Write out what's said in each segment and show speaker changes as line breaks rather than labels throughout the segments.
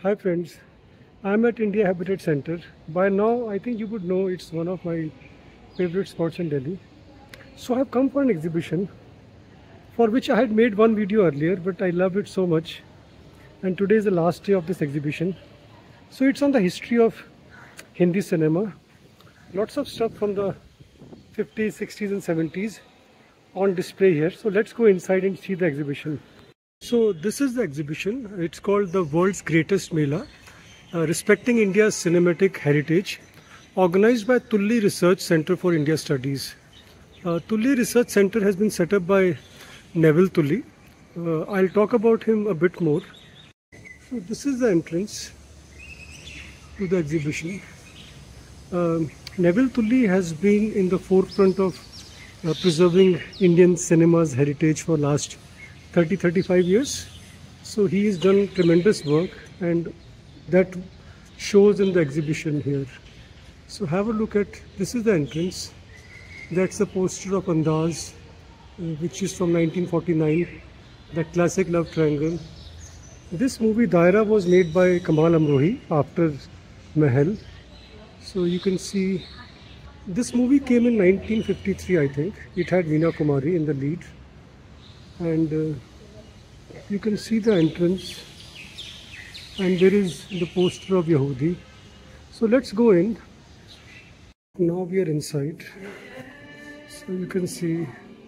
Hi friends, I'm at India Habitat Center. By now, I think you would know it's one of my favorite spots in Delhi. So I've come for an exhibition for which I had made one video earlier, but I love it so much. And today is the last day of this exhibition. So it's on the history of Hindi cinema. Lots of stuff from the 50s, 60s and 70s on display here. So let's go inside and see the exhibition. So this is the exhibition. It's called the World's Greatest Mela, Respecting India's Cinematic Heritage, organized by Tulli Research Center for India Studies. Tulli Research Center has been set up by Neville Tulli. I'll talk about him a bit more. So this is the entrance to the exhibition. Neville Tulli has been in the forefront of preserving Indian cinema's heritage for last 30-35 years. So he has done tremendous work and that shows in the exhibition here. So have a look at, this is the entrance. That's a poster of Andaz, which is from 1949, the classic love triangle. This movie Daira was made by Kamal Amrohi after Mahal. So you can see, this movie came in 1953, I think. It had Veena Kumari in the lead. And you can see the entrance, and there is the poster of Yehudi. So let's go in. Now we are inside. So you can see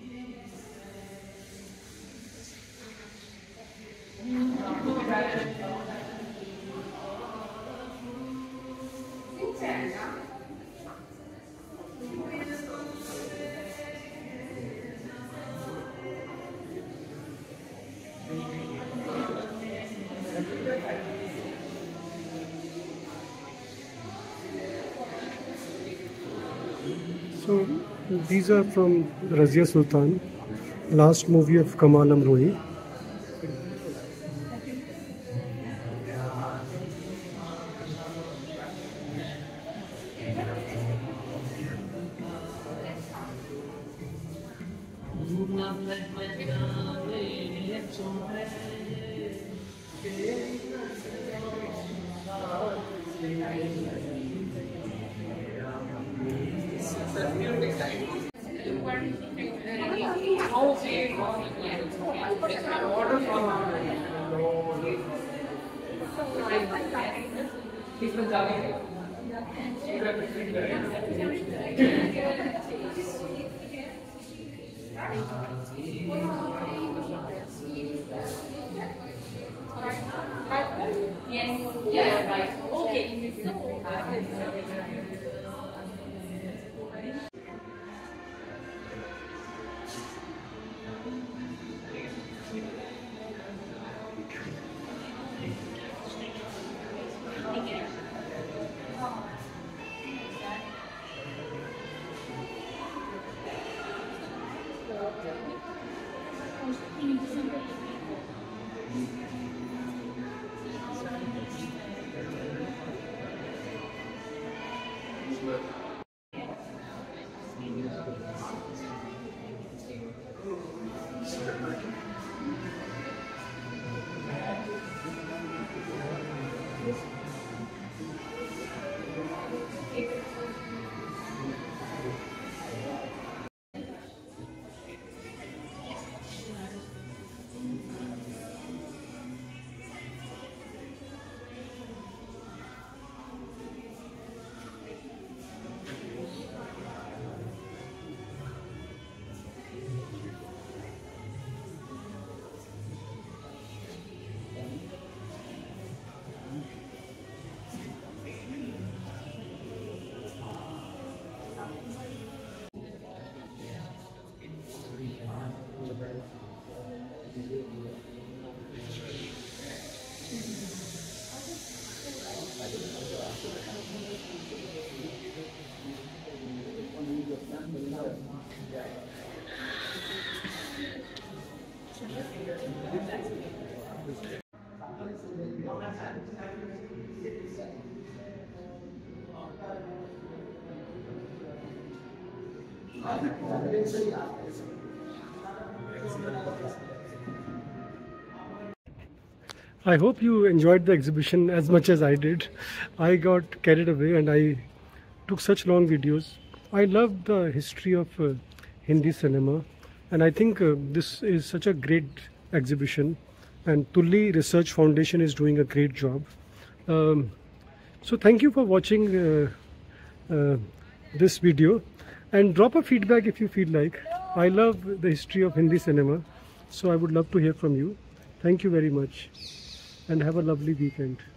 so these are from Razia Sultan, last movie of Kamal Amrohi.
Yeah, right. Okay.
I hope you enjoyed the exhibition as much as I did. I got carried away and I took such long videos. I love the history of Hindi cinema, and I think this is such a great exhibition, and Tulli Research Foundation is doing a great job. So thank you for watching this video, and drop a feedback if you feel like. I love the history of Hindi cinema, so I would love to hear from you. Thank you very much and have a lovely weekend.